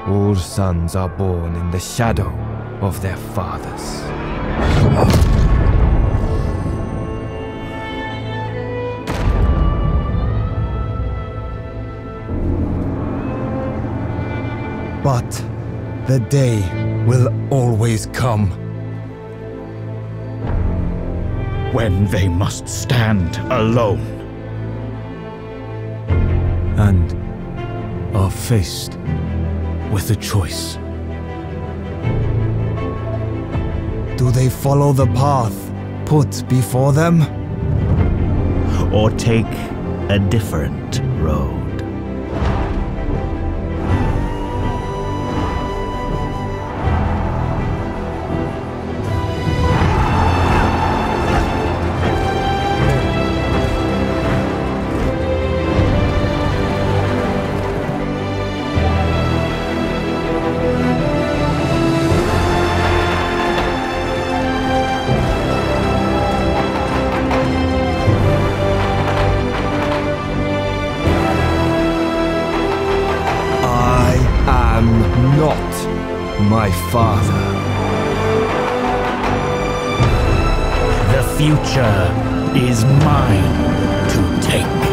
All sons are born in the shadow of their fathers. But the day will always come when they must stand alone and are faced with a choice. Do they follow the path put before them? or take a different road? My father. The future is mine to take.